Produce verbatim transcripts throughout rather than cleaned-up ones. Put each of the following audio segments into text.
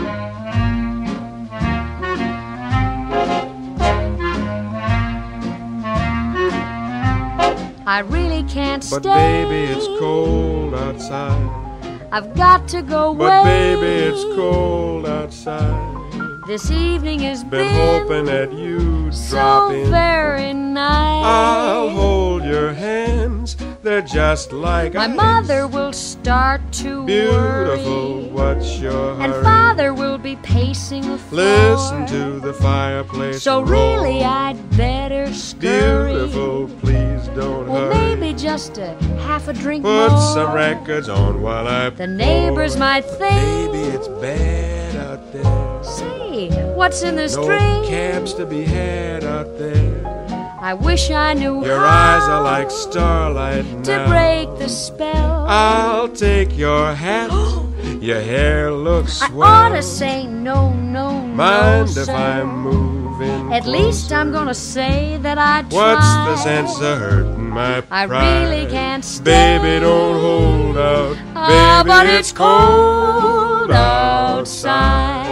I really can't But stay. baby, it's cold outside. I've got to go away. But baby, it's cold outside. This evening has Been been hoping that you'd so drop in. very nice. I'll hold your hands, they're just like My ice. mother will start to Beautiful, worry, what's your hurry? and father will be pacing the floor. Listen to the fireplace So roar. really I'd better scurry. Beautiful, please don't Well, hurry. maybe just a half a drink Put more. some records on while I The neighbors pour. might think, Baby, it's bad out there. say, what's in this No drink? cabs to be had out there. I wish I knew Your how eyes are like starlight to now. break the spell. I'll take your hat. Your hair looks I swell. ought to say no, no, Mind no, if sir. I'm moving At least I'm closer? gonna say that I tried. What's the sense of hurting my I pride? really can't stay. Baby, don't hold out. Ah, Baby, but it's it's cold outside.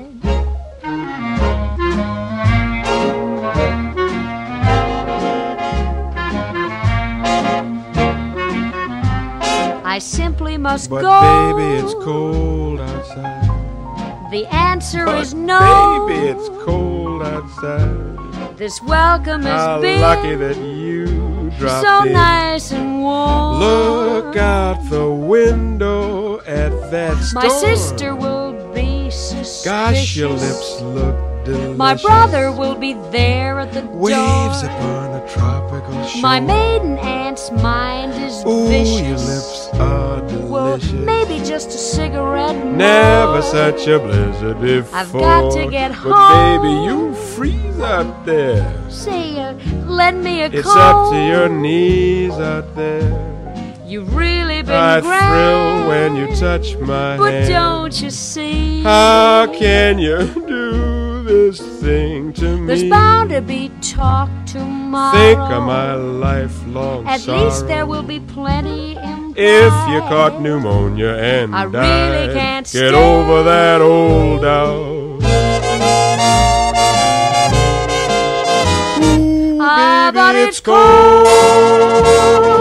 I simply must But go. baby, it's cold outside. The answer But is no. baby, it's cold outside. This welcome has How been lucky that you dropped so in. nice and warm. Look out the window at that storm. My sister will be suspicious. Gosh, your lips look delicious. My brother will be there at the Waves door. upon a tropical shore. My maiden aunt's mind is Ooh, vicious. your lips are Well, delicious. maybe just a cigarette more. Never such a blizzard before. I've got to get But home. baby, you freeze out there. Say, uh, lend me a It's coat. up to your knees out there. You've really been I grand. thrill when you touch my But hand. don't you see? How can you do this thing to me? There's bound to be talk tomorrow. Think of my lifelong At sorrow. least there will be plenty implied. If you caught pneumonia and I died, really can't get stay. over that old doubt. Ooh, Ah, baby, but it's it's cold. cold